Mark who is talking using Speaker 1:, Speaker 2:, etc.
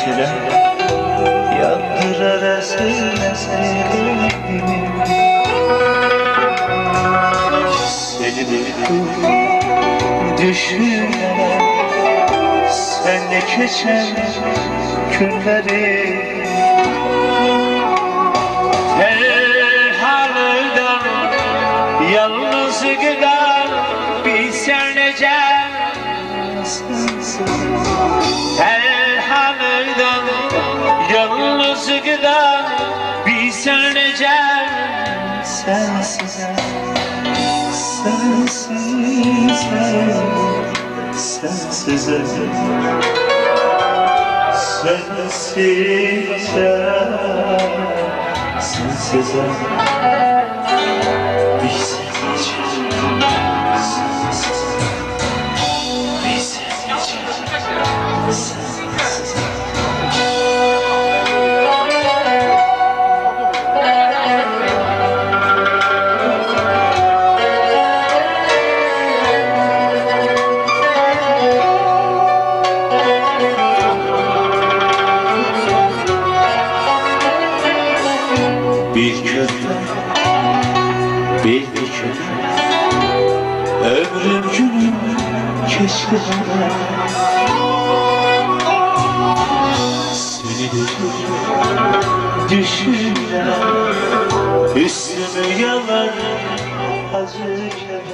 Speaker 1: geceler yandırar esirlerini. Seni düşünerek senle geçen günleri tenhalıdan yalnız gider bir sernece. Tenhalıdan yalnız gider bir sernece. Sensiz, sensiz, sensiz, sensiz, sensiz, bir bir köprü, bir köprü, ömrüm günüm keşke bana. Seni düşünler, üstümü yalar acı keder.